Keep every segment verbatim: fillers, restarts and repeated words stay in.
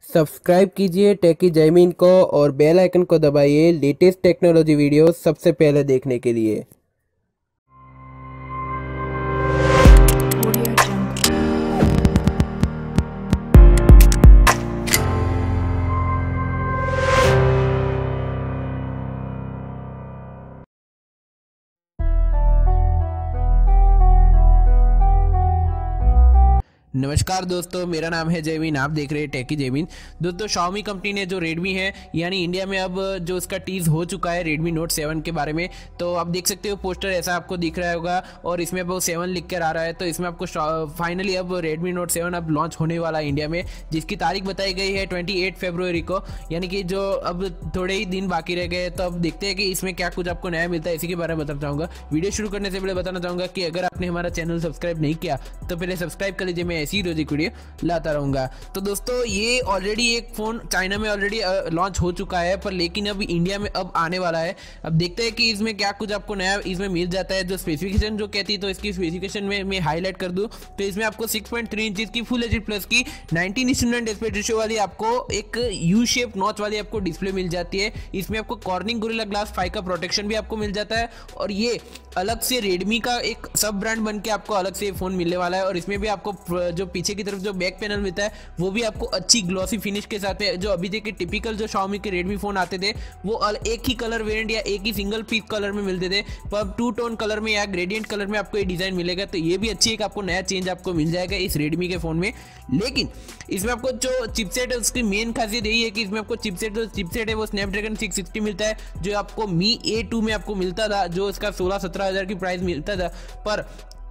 Subscribe कीजिए टेकी जयमीन को और बेल आइकन को दबाइए लेटेस्ट टेक्नोलॉजी वीडियो सबसे पहले देखने के लिए। नमस्कार दोस्तों, मेरा नाम है जयमीन, आप देख रहे हैं टेकी जयमीन। दोस्तों, Xiaomi कंपनी ने जो Redmi है यानी इंडिया में अब जो उसका टीज हो चुका है Redmi Note सेवन के बारे में, तो आप देख सकते हो पोस्टर ऐसा आपको दिख रहा होगा और इसमें अब सेवन लिख कर आ रहा है। तो इसमें आपको फाइनली अब Redmi Note सेवन अब लॉन्च होने वाला है इंडिया में, जिसकी तारीख बताई गई है अट्ठाईस फरवरी को, यानी कि जो अब थोड़े ही दिन बाकी रह गए। तो अब देखते हैं कि इसमें क्या कुछ आपको नया मिलता है, इसी के बारे में बताना चाहूँगा। वीडियो शुरू करने से पहले बताना चाहूँगा कि अगर आपने हमारा चैनल सब्सक्राइब नहीं किया तो पहले सब्सक्राइब कर लीजिए, मैं ऐसी रोज वीडियो लाता रहूंगा। तो दोस्तों, ये ऑलरेडी एक फोन चाइना में ऑलरेडी लॉन्च हो चुका है, पर लेकिन अब इंडिया में अब आने वाला है। अब देखते हैं कि इसमें क्या कुछ आपको नया इसमें मिल जाता है। जो स्पेसिफिकेशन जो कहती है, तो इसकी स्पेसिफिकेशन में मैं हाईलाइट कर दूं तो इसमें आपको सिक्स पॉइंट थ्री इंच की फुल एचडी प्लस की नाइनटीन स्टूडेंट एस्पेक्ट रेशियो वाली आपको एक यू शेप नॉच वाली आपको डिस्प्ले मिल जाती है। इसमें आपको कॉर्निंग गोरिल्ला ग्लास फाइव का प्रोटेक्शन भी आपको मिल जाता है और ये अलग से रेडमी का एक सब ब्रांड बन के आपको अलग से फोन मिलने वाला है। और इसमें भी आपको जो पीछे की तरफ जो बैक पैनल मिलता है वो भी आपको अच्छी ग्लॉसी फिनिश के साथ है। जो अभी तक के टिपिकल जो Xiaomi के Redmi फोन आते थे वो एक ही कलर वेरिएंट या एक ही सिंगल पीस कलर में मिलते थे, पर अब टू टोन कलर में या ग्रेडियंट कलर में आपको ये डिजाइन मिलेगा। तो ये भी अच्छी एक आपको नया चेंज आपको मिल जाएगा इस Redmi के फोन में। लेकिन इसमें आपको जो चिपसेट है उसकी मेन खासियत यही है कि इसमें आपको चिपसेट जो चिपसेट है वो स्नैपड्रैगन सिक्स सिक्सटी मिलता है, जो आपको मी ए टू में आपको मिलता था, जो इसका सोलह सत्रह हजार की प्राइस मिलता था। पर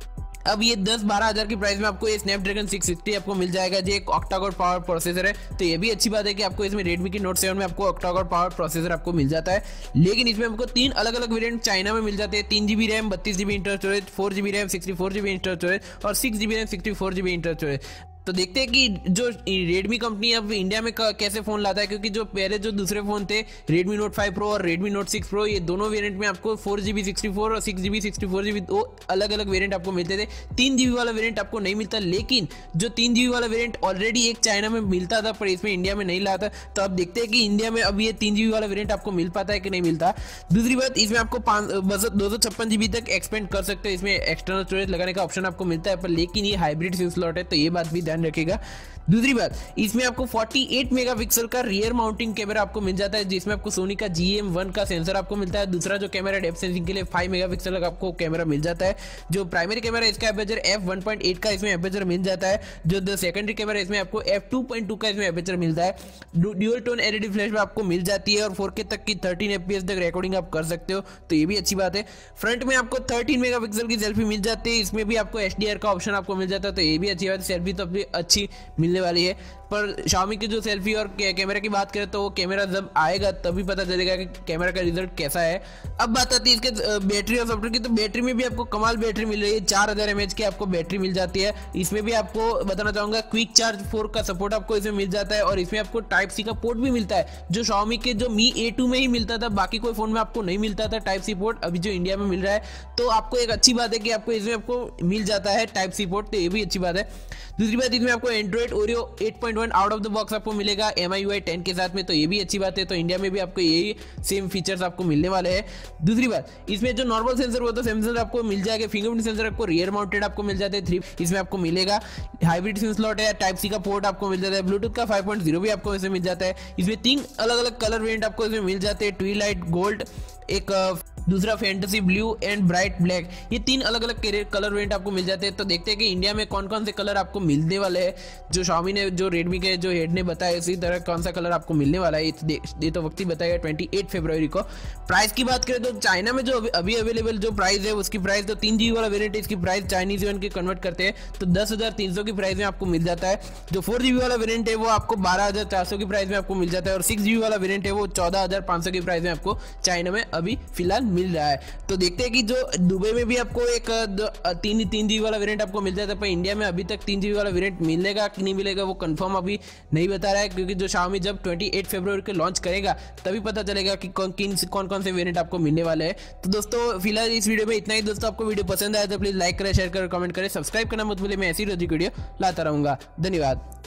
अब ये दस बारह हजार की प्राइस में आपको ये स्नैपड्रैगन सिक्स सिक्सटी आपको मिल जाएगा, जो एक ऑक्टा-कोर पावर प्रोसेसर है। तो ये भी अच्छी बात है कि आपको इसमें Redmi की Note सेवन में आपको ऑक्टा-कोर पावर प्रोसेसर आपको मिल जाता है। लेकिन इसमें आपको तीन अलग अलग वेरिएंट चाइना में मिल जाते हैं, तीन जीबी रैम, बत्तीस GB internal storage, four GB RAM, sixty four GB internal storage और six GB RAM, sixty four GB internal storage. तो देखते हैं कि जो Redmi कंपनी अब इंडिया में कैसे फोन लाता है, क्योंकि जो पहले जो दूसरे फोन थे Redmi Note फाइव Pro और Redmi Note सिक्स Pro, ये दोनों वेरिएंट में आपको फोर जीबी सिक्सटी फोर और six GB sixty four GB दो अलग अलग वेरिएंट आपको मिलते थे। तीन जीबी वाला वेरिएंट आपको नहीं मिलता, लेकिन जो तीन जीबी वाला वेरिएंट ऑलरेडी एक चाइना में मिलता था पर इसमें इंडिया में नहीं लाता। तो अब देखते हैं कि इंडिया में अब ये तीन जीबी वाला वेरिएंट आपको मिल पाता है कि नहीं मिलता। दूसरी बात, इसमें आपको दो सौ छप्पन जीबी तक एक्सपेंड कर सकते हो, इसमें एक्सटर्नल स्टोरेज लगाने का ऑप्शन आपको मिलता है, पर लेकिन ये हाइब्रिड सिम स्लॉट है, तो ये बात भी ध्यान रखिएगा। दूसरी बात, इसमें आपको अड़तालीस मेगापिक्सल का रियर माउंटिंग कैमरा आपको मिल जाता है, जिसमें आपको सोनी का जी एम वन का सेंसर आपको मिलता है। दूसरा जो कैमरा डेप्थ सेंसिंग के लिए फाइव मेगापिक्सल का आपको कैमरा मिल जाता है। जो प्राइमरी कैमरा इसका aperture F one point eight का इसमें एपर्चर मिल जाता है। जो सेकेंडरी कैमरा इसमें आपको एफ टू पॉइंट टू का इसमें एपर्चर मिलता है। ड्यूअल टोन एलईडी फ्लैश में आपको मिल जाती है और फोर के तक की थर्टीन एफपीएस तक रिकॉर्डिंग आप कर सकते हो, तो ये भी अच्छी बात है। फ्रंट में आपको थर्टीन मेगापिक्सल की सेल्फी मिल जाती है, इसमें भी आपको एचडीआर का ऑप्शन आपको मिल जाता है, तो ये भी अच्छी बात है। सेल्फी तो अभी अच्छी मिलने वाली है। पर Xiaomi की जो सेल्फी और कैमरा की बात करें तो वो कैमरा जब आएगा तभी पता चलेगा कि कैमरा का रिजल्ट कैसा है। अब बात आती है इसके बैटरी और सॉफ्टवेयर की, तो बैटरी में भी आपको कमाल बैटरी मिल रही है, चार हजार एमएच की आपको बैटरी मिल जाती है। इसमें भी आपको बताना चाहूंगा क्विक चार्ज फोर का सपोर्ट आपको इसमें मिल जाता है और इसमें आपको टाइप सी का पोर्ट भी मिलता है, जो Xiaomi के जो मी ए टू में ही मिलता था, बाकी कोई फोन में आपको नहीं मिलता था टाइप सी पोर्ट, अभी जो इंडिया में मिल रहा है। तो आपको एक अच्छी बात है कि आपको इसमें आपको मिल जाता है टाइप सी पोर्ट, तो ये भी अच्छी बात है। दूसरी बात, इसमें आपको Android Oreo eight point one out of the box आपको मिलेगा M I U I ten के साथ में, तो ये भी अच्छी बात है। तो इंडिया में भी आपको यही सेम फीचर्स आपको मिलने वाले हैं। दूसरी बात, इसमें जो नॉर्मल सेंसर वो तो सेंसर आपको मिल जाएगा, फिंगरप्रिंट सेंसर आपको रियर माउंटेड आपको मिल जाते हैं थ्री, इसमें आपको मिलेगा। हाइब्रिड सिम स्लॉट है, टाइप सी का पोर्ट आपको मिल जाता है, ब्लूटूथ का फाइव पॉइंट जीरो भी आपको इसमें मिल जाता है। इसमें तीन अलग अलग कलर वेरिएंट आपको इसमें मिल जाते हैं, ट्विलाइट गोल्ड, एक दूसरा fantasy blue and bright black, ये तीन अलग अलग कलर वेरिएंट आपको मिल जाते हैं। तो देखते हैं कि इंडिया में कौन कौन से कलर आपको मिलने वाले हैं। जो Xiaomi ने जो Redmi के जो हेड ने बताया इसी तरह कौन सा कलर आपको मिलने वाला है, ये तो वक्त ही बताएगा अट्ठाईस फरवरी को। प्राइस की बात करें तो चाइना में जो अभी अवेलेबल जो प्राइस है उसकी प्राइस तो तीन जीबी वाला वेरिएंट है, इसकी प्राइस चाइनीज युआन की कन्वर्ट करते हैं तो दस हजार तीन सौ की प्राइस में आपको मिल जाता है। जो फोर जीबी वाला वेरिएंट है वो आपको बारह हजार चार सौ की प्राइस में आपको मिल जाता है और सिक्स जीबी वाला वेरिएंट है वो चौदह हजार पाँच सौ की प्राइस में आपको चाइना में अभी फिलहाल मिल रहा है। तो देखते हैं कि जो दुबई में भी आपको एक तीन तीन जीबी वाला वेरिएंट आपको मिल जाता है, पर इंडिया में अभी तक तीन जीबी वाला वेरिएंट मिलेगा कि नहीं मिलेगा वो कंफर्म अभी नहीं बता रहा है, क्योंकि जो Xiaomi जब अट्ठाईस फरवरी को लॉन्च करेगा तभी पता चलेगा कि कौन किन कौन कौन से वेरिएंट आपको मिलने वाले हैं। तो दोस्तों फिलहाल इस वीडियो में इतना ही। दोस्तों आपको वीडियो पसंद आया तो प्लीज लाइक करें, शेयर करें, कमेंट करें, सब्सक्राइब करना मत भूलिए, मैं ऐसी रोजी वीडियो लाता रहूंगा। धन्यवाद।